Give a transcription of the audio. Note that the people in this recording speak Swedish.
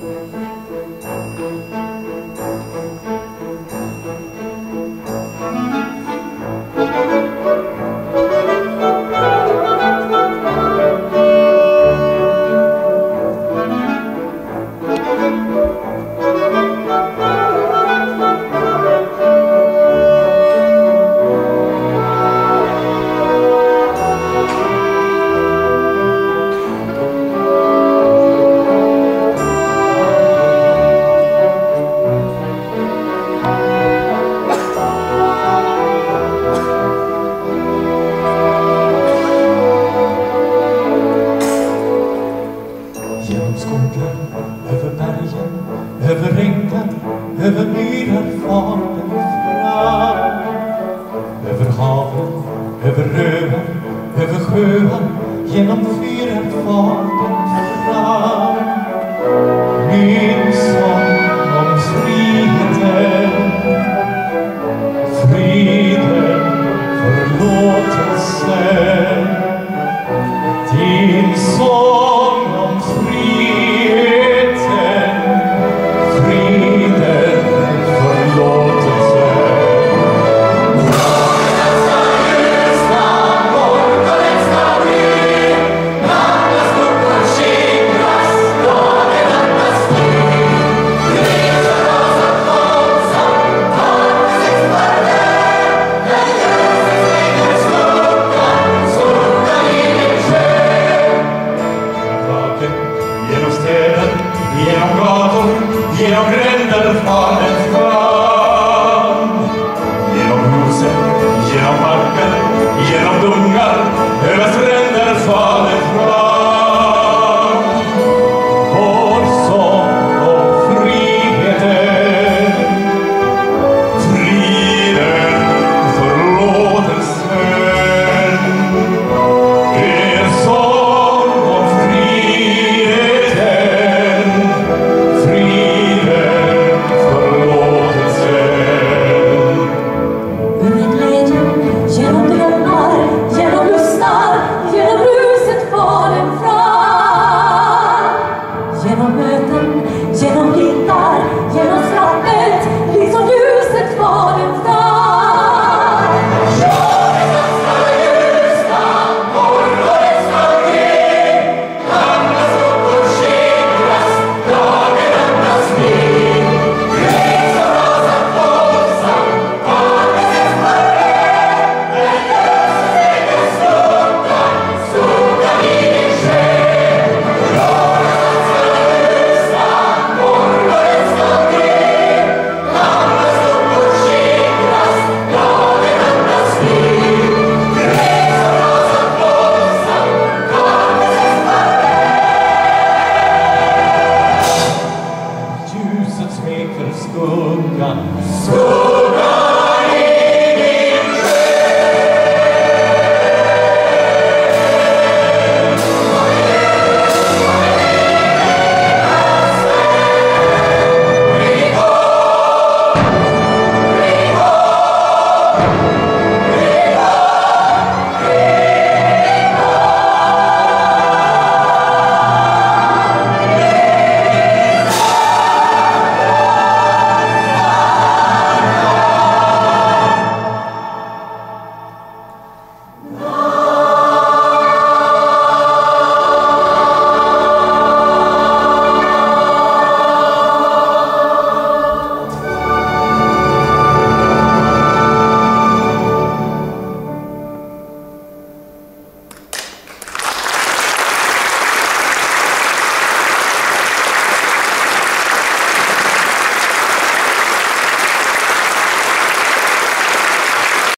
Över bergen, över ängar, över myrar far den fram. Över haven, över öar, över sjöar, genom fyrar far den fram. Min sång om friden, friden, förlåtelse. Din sång om friheten, friden, förlåtelse. Dagen ska ljusna, morgonen ska bli, nattens skuggor skingras, dagen andas ny. Resor rasar våldsamt, taket sex farväl, när ljuset slänger skuggan, skuggan i din själ. Genom städer, genom gator, genom gränder far